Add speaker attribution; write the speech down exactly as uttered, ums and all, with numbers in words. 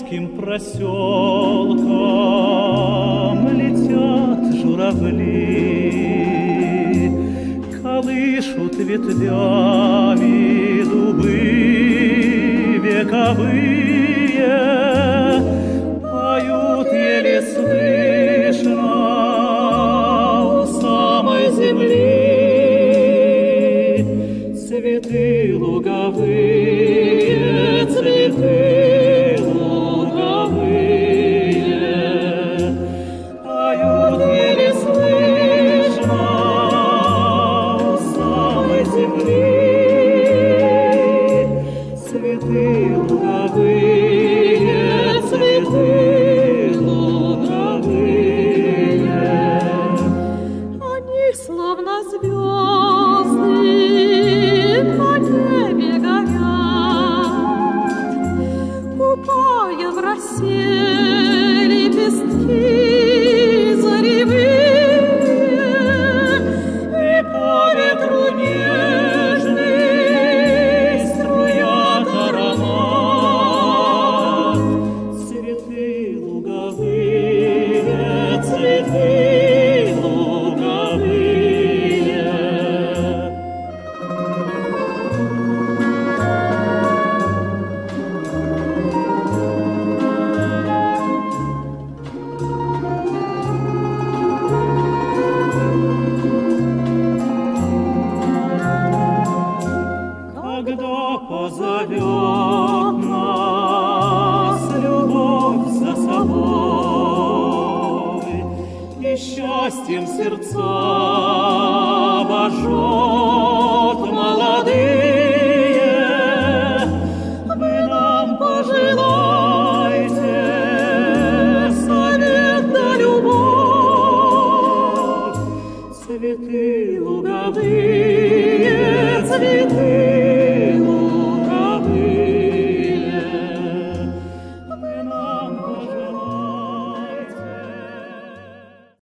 Speaker 1: русским проселкам летят журавли, колышут ветвями дубы вековые, поют еле слышно у самой земли. Цветы луговые, цветы луговые, поют еле слышно у самой земли. Цветы луговые, цветы луговые, они словно звезды на небе горят, купая в росе лепестки заревые, и по ветру нежный струят аромат. Цветы луговые, цветы луговые. Когда позовет нас любовь за собой, и счастьем сердца обожжет,